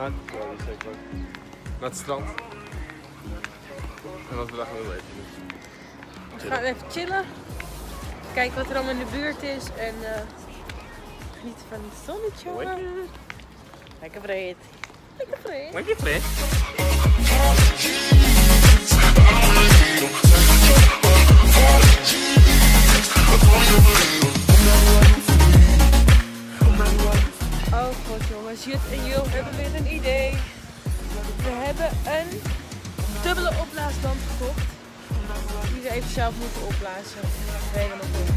gemaakt. Ja, dat is zeker leuk. Naar het strand. En wat we daar gaan we even doen. We gaan even chillen. Kijken wat er allemaal in de buurt is en genieten van het zonnetje. Lekker vreed. Lekker vreed. Lekker vreed. Oh god jongens, Jut en Jul hebben weer een idee. We hebben een dubbele opblaasband gekocht. Die we even zelf moeten opblazen. Helemaal goed.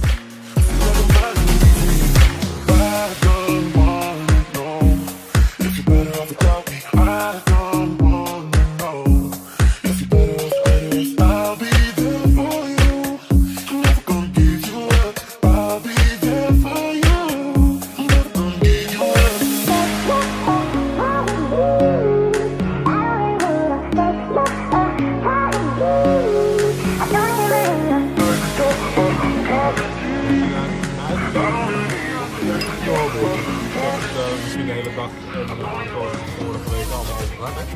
Misschien de hele dag en vorige week allemaal overgaan, hè?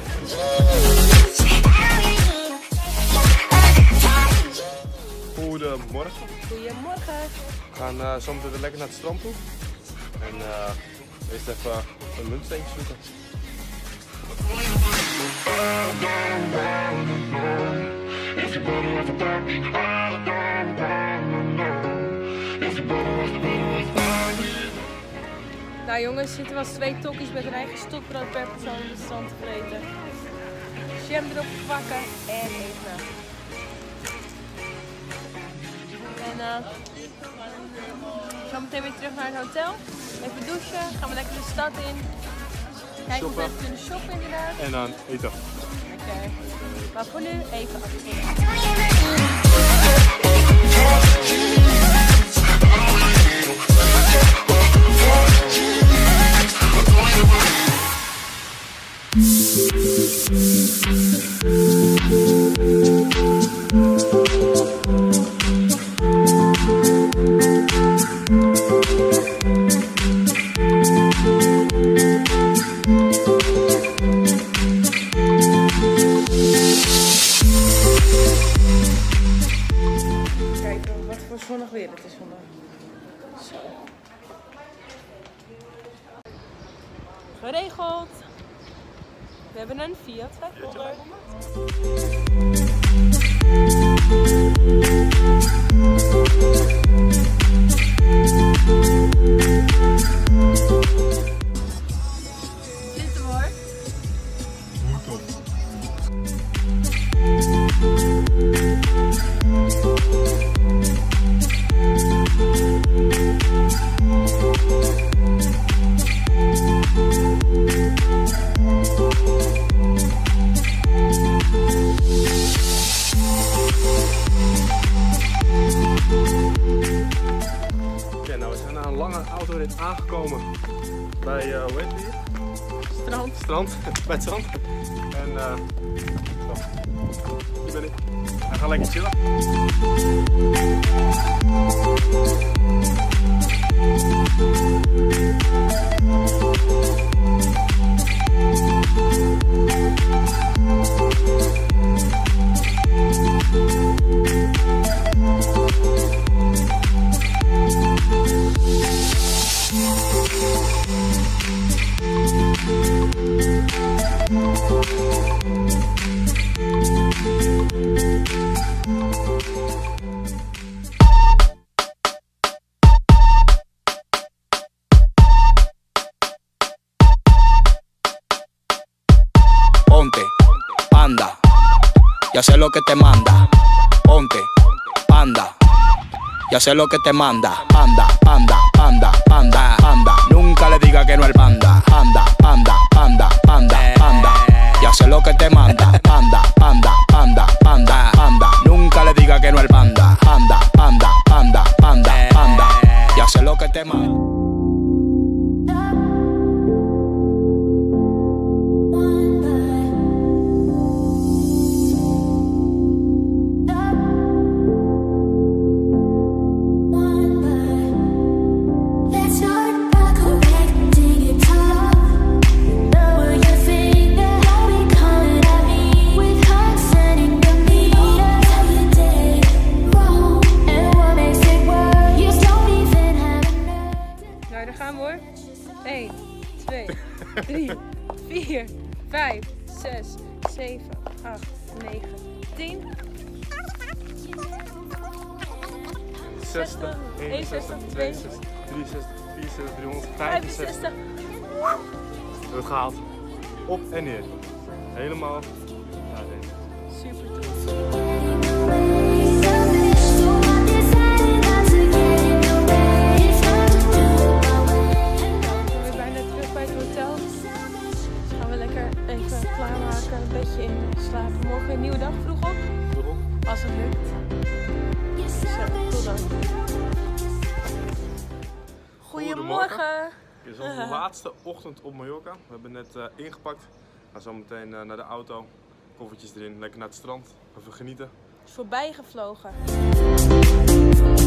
Goedemorgen. Goedemorgen. We gaan zo meteen lekker naar het strand toe. En eerst even een muntsteentje zoeken. Nou jongens, zitten wel eens 2 tokkies met een eigen stokbrood per persoon in het strand te vreten. Jam erop pakken en eten. En zo meteen weer terug naar het hotel. Even douchen, gaan we lekker de stad in. Kijken of we even kunnen shoppen inderdaad. En dan eten. Lekker. Maar voor nu even afspreken. Kijken wat voor zonnig weer het is vandaag. Zo. Geregeld. We hebben een Fiat 500. Zit hem hoor. Moet op. Oké, nou we zijn na een lange autorit aangekomen bij, hoe heet het hier? Strand. Strand, bij het strand. En zo, hier ben ik. We gaan lekker chillen. Ponte, panda, ya sé lo que te manda. Ponte, panda, ya sé lo que te manda. Panda, panda, panda, panda, panda. Nunca le diga que no al panda. Panda, panda, panda, panda, panda. Ya sé lo que te manda. Panda, panda, panda, panda, panda. Nunca le diga que no al panda. Panda, panda, panda, panda, panda. Ya sé lo que te manda. Let's start by correcting it all. hoor. 1, 2, 3, 4, 5, 6, 7, 8, 9, 10. 60, 61, 62, 63, 64, 365. We hebben het gehaald. Op en neer. Helemaal naar deze. Super tof. We zijn bijna terug bij het hotel. Dus gaan we lekker even klaarmaken, een bedje in slapen. Morgen een nieuwe dag, vroeg op. Als het lukt. Tot dan. Goedemorgen. Dit is onze laatste ochtend op Mallorca. We hebben net ingepakt. We gaan zo meteen naar de auto. Koffertjes erin, lekker naar het strand. Even genieten. Is voorbij gevlogen.